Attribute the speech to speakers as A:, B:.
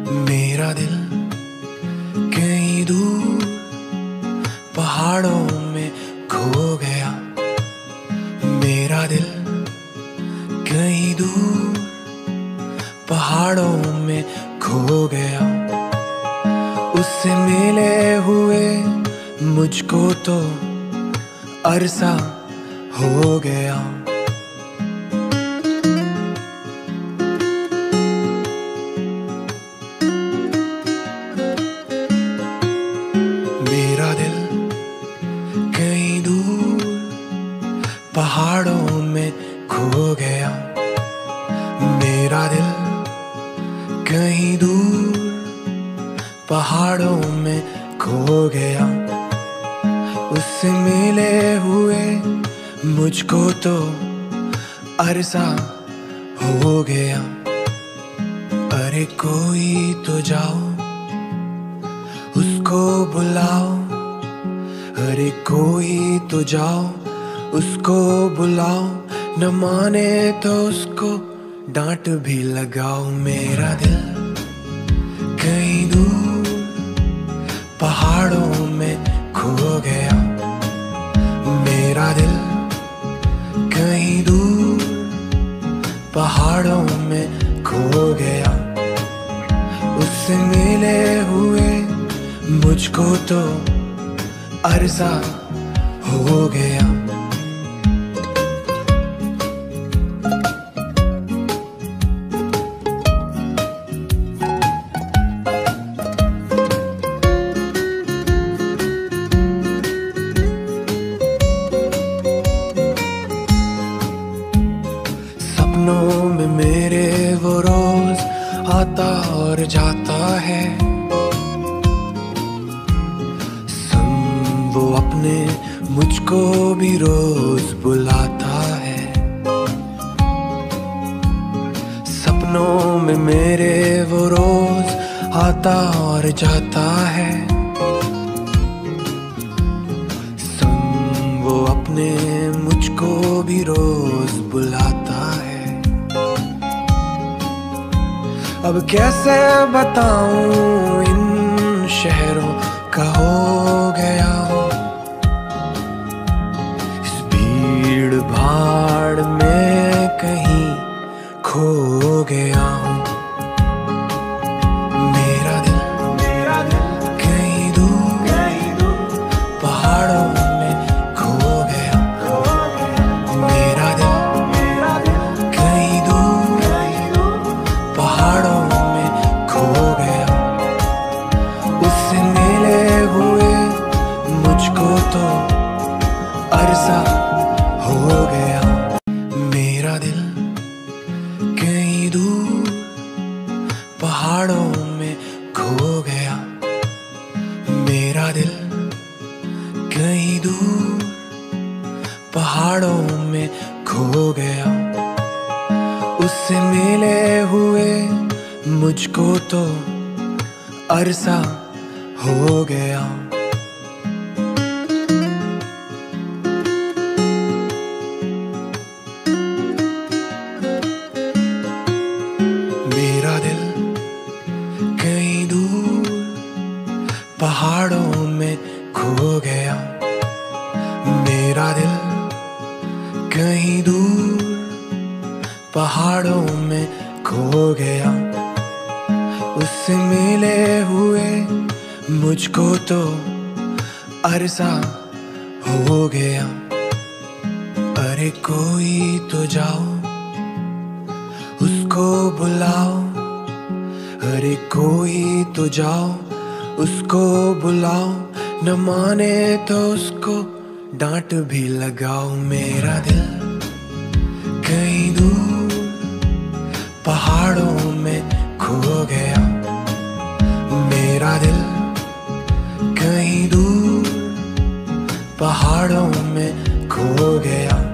A: मेरा दिल कहीं दूर पहाड़ों में खो गया। मेरा दिल कहीं दूर पहाड़ों में खो गया। उससे मिले हुए मुझको तो अरसा हो गया। मेरा दिल कहीं दूर पहाड़ों में खो गया। मेरा दिल कहीं दूर पहाड़ों में खो गया। उससे मिले हुए मुझको तो अरसा हो गया। अरे कोई तो जाओ उसको बुलाओ। अरे कोई तो जाओ उसको बुलाओ। न माने तो उसको डांट भी लगाओ। मेरा दिल कहीं दूर पहाड़ों में खो गया। मेरा दिल कहीं दूर पहाड़ों में खो गया। उससे मिले हुए मुझको तो अरसा हो गया। सपनों में मेरे वो रोज आता और जाता है। वो अपने मुझको भी रोज बुलाता है। सपनों में मेरे वो रोज आता और जाता है। वो अपने मुझको भी रोज बुलाता है। अब कैसे बताऊं इन शहरों का हो गया हूँ। इस भीड़ भाड़ में कहीं खो गया हूँ। मेरा दिल कहीं दूर पहाड़ों में खो गया। मेरा दिल कहीं दूर पहाड़ों में खो गया। उससे मिले हुए मुझको तो अरसा हो गया। मेरा दिल कहीं दूर पहाड़ों में खो गया। मेरा दिल कहीं दूर पहाड़ों में खो गया। उससे मिले हुए मुझको तो अरसा हो गया। मेरा दिल कहीं दूर पहाड़ों में खो गया। मेरा दिल कहीं दूर पहाड़ों में खो गया। उससे मिले हुए मुझको तो अरसा हो गया। अरे कोई तो जाओ उसको बुलाओ। अरे कोई तो जाओ उसको बुलाओ। न माने तो उसको डांट भी लगाओ। मेरा दिल कहीं दूर पहाड़ों में खो गया। मेरा दिल कहीं दूर पहाड़ों में खो गया।